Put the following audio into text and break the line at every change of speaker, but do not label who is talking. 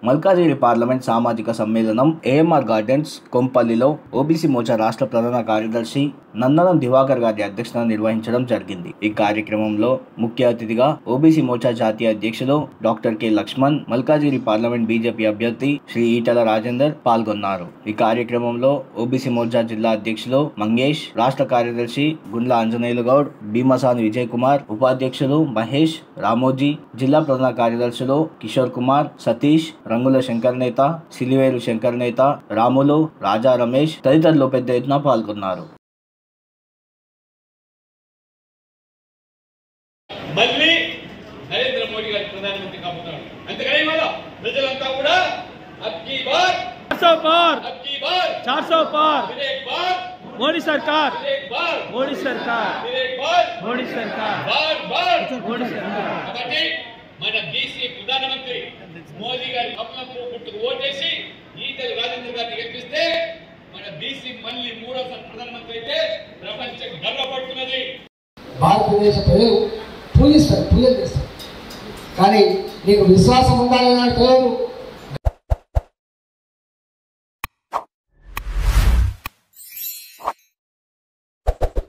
Malkajgiri parliament సామాజిక సమ్మేళనం AMR gardens కొంపల్లిలో ఓబీసీ మోర్చా రాష్ట్ర ప్రధాన కార్యదర్శి నందనం దివాకర్ గారి అధ్యక్షతన నిర్వహించడం జరిగింది. ఈ కార్యక్రమంలో ముఖ్య అతిథిగా ఓబీసీ మోర్చా జాతీయ అధ్యక్షులు doctor K Laxman, Malkajgiri parliament BJP అభ్యర్థి శ్రీ ఈటల రాజేందర్ పాల్గొన్నారు. ఈ కార్యక్రమంలో ఓబీసీ మోర్చా జిల్లా అధ్యక్షులు మంగేష్, రాష్ట్ర కార్యదర్శి గుండ్ల ఆంజనేయులు గౌడ్, భీమసాని విజయ్ కుమార్, ఉపాధ్యక్షులు మహేష్, రామోజీ, జిల్లా ప్రధాన కార్యదర్శులు కిషోర్ కుమార్, సతీష్, రంగుల శంకర్ నేత, సిలివేరు శంకర్ నేత, రాములు, రాజా రమేష్ తదితరులు పెద్ద ఎత్తున పాల్గొన్నారు.
మళ్ళీ నరేంద్ర మోడీ గారు ప్రధానమంత్రి కాబోతున్నారు. అంతేగాని మళ్ళా ప్రజలంతా కూడా అబ్కీ బార్
400 पार,
అబ్కీ బార్
400 पार,
వివేక్ బార్
मोदी सरकार,
వివేక్ బార్
मोदी सरकार,
వివేక్ బార్
मोदी सरकार,
బార్ బార్
मोदी सरकार.
కాబట్టి మన బీసీ ప్రధానమంత్రి మోదీ గారి అప్లపు గుర్తుకు ఓటేసి ఈటల రాజేంద్ర గారిని గెలిపిస్తే మన బీసీ మళ్ళీ మూడోసారి ప్రధానమంత్రి అయితే ప్రపంచం గర్వపడుతున్నది.
భారతదేశ ప్రజలు పూజిస్తారు, పూజలు చేస్తారు. కానీ నీకు విశ్వాసం ఉండాలని నాకు తెలియదు.